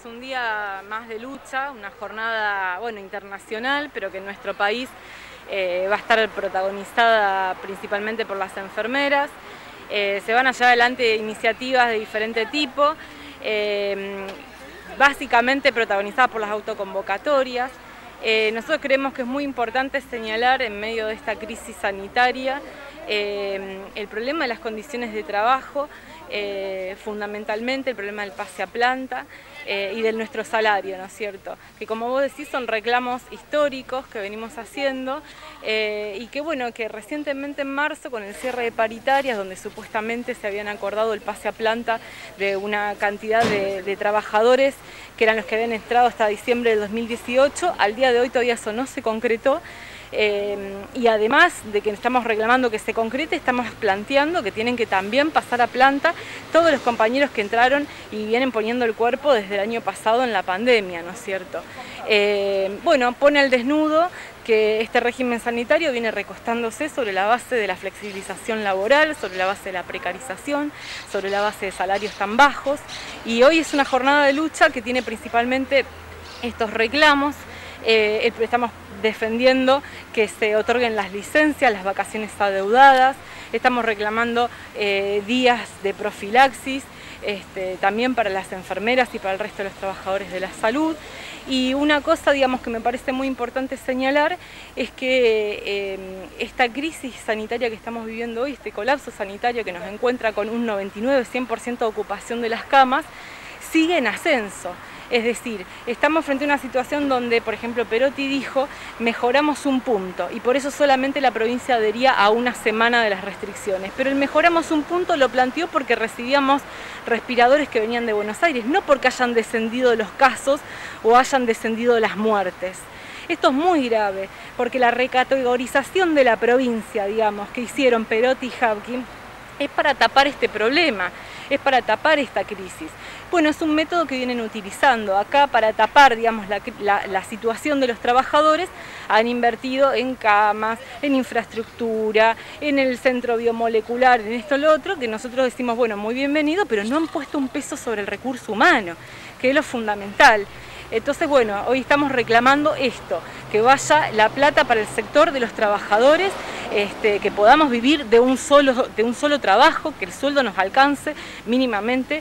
un día más de lucha, una jornada internacional, pero que en nuestro país va a estar protagonizada principalmente por las enfermeras. Se van a llevar adelante iniciativas de diferente tipo, básicamente protagonizadas por las autoconvocatorias. Nosotros creemos que es muy importante señalar en medio de esta crisis sanitaria el problema de las condiciones de trabajo, fundamentalmente el problema del pase a planta y de nuestro salario, ¿no es cierto? Que como vos decís son reclamos históricos que venimos haciendo y que recientemente en marzo con el cierre de paritarias donde supuestamente se habían acordado el pase a planta de una cantidad de trabajadores que eran los que habían entrado hasta diciembre del 2018, al día de hoy todavía eso no se concretó. Y además de que estamos reclamando que se concrete, estamos planteando que tienen que también pasar a planta todos los compañeros que entraron y vienen poniendo el cuerpo desde el año pasado en la pandemia, ¿no es cierto? Pone al desnudo que este régimen sanitario viene recostándose sobre la base de la flexibilización laboral, sobre la base de la precarización, sobre la base de salarios tan bajos, y hoy es una jornada de lucha que tiene principalmente estos reclamos. Estamos defendiendo que se otorguen las licencias, las vacaciones adeudadas, estamos reclamando días de profilaxis, también para las enfermeras y para el resto de los trabajadores de la salud. Y una cosa, que me parece muy importante señalar es que esta crisis sanitaria que estamos viviendo hoy, este colapso sanitario que nos encuentra con un 99-100% de ocupación de las camas, sigue en ascenso. Es decir, estamos frente a una situación donde, por ejemplo, Perotti dijo, mejoramos un punto, y por eso solamente la provincia adhería a una semana de las restricciones. Pero el mejoramos un punto lo planteó porque recibíamos respiradores que venían de Buenos Aires, no porque hayan descendido los casos o hayan descendido las muertes. Esto es muy grave, porque la recategorización de la provincia, que hicieron Perotti y Havkin, es para tapar este problema, es para tapar esta crisis. Bueno, es un método que vienen utilizando acá para tapar, la situación de los trabajadores. Han invertido en camas, en infraestructura, en el centro biomolecular, en esto, lo otro, que nosotros decimos, bueno, muy bienvenido, pero no han puesto un peso sobre el recurso humano, que es lo fundamental. Entonces, hoy estamos reclamando esto, que vaya la plata para el sector de los trabajadores, que podamos vivir de un solo trabajo, que el sueldo nos alcance mínimamente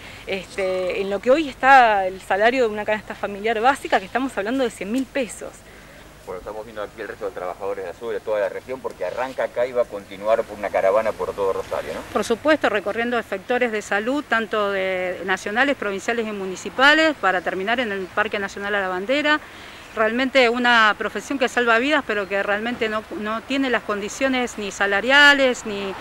en lo que hoy está el salario de una canasta familiar básica, que estamos hablando de 100.000 pesos. Bueno, estamos viendo aquí el resto de trabajadores de Azul, de toda la región, porque arranca acá y va a continuar por una caravana por todo Rosario, ¿no? Por supuesto, recorriendo sectores de salud, tanto de nacionales, provinciales y municipales, para terminar en el Parque Nacional a la Bandera. Realmente una profesión que salva vidas, pero que realmente no tiene las condiciones ni salariales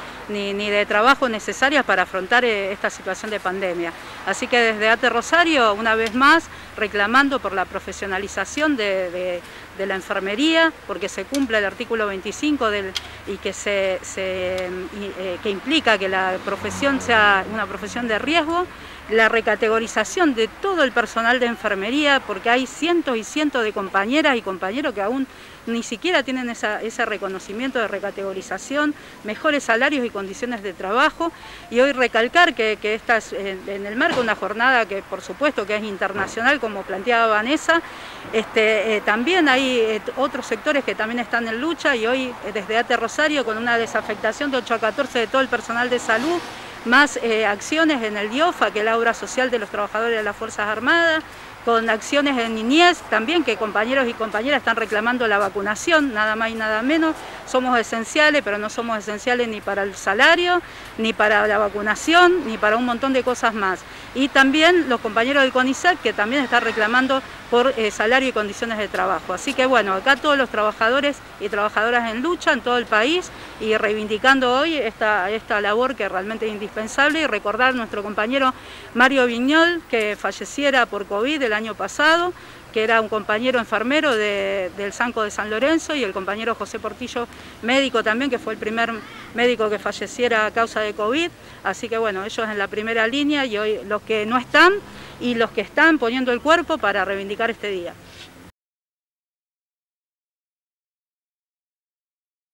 ni de trabajo necesarias para afrontar esta situación de pandemia. Así que desde ATE Rosario, una vez más, reclamando por la profesionalización de la enfermería, porque se cumpla el artículo 25 y que que implica que la profesión sea una profesión de riesgo, la recategorización de todo el personal de enfermería, porque hay cientos y cientos de compañeras y compañeros que aún ni siquiera tienen ese reconocimiento de recategorización, mejores salarios y condiciones de trabajo. Y hoy recalcar que esta es en el marco de una jornada que por supuesto que es internacional, como planteaba Vanessa, también hay otros sectores que también están en lucha, y hoy desde ATE Rosario con una desafectación de 8 a 14 de todo el personal de salud, más acciones en el DIOFA, que es la obra social de los trabajadores de las Fuerzas Armadas, con acciones en niñez también, que compañeros y compañeras están reclamando la vacunación, nada más y nada menos. Somos esenciales, pero no somos esenciales ni para el salario, ni para la vacunación, ni para un montón de cosas más. Y también los compañeros del CONICET, que también están reclamando por salario y condiciones de trabajo. Así que acá todos los trabajadores y trabajadoras en lucha en todo el país, y reivindicando hoy esta labor que realmente es indispensable, y recordar a nuestro compañero Mario Viñol, que falleciera por COVID el año pasado, que era un compañero enfermero del Sanco de San Lorenzo, y el compañero José Portillo, médico también, que fue el primer médico que falleciera a causa de COVID. Así que ellos en la primera línea, y hoy los que no están y los que están poniendo el cuerpo para reivindicar este día.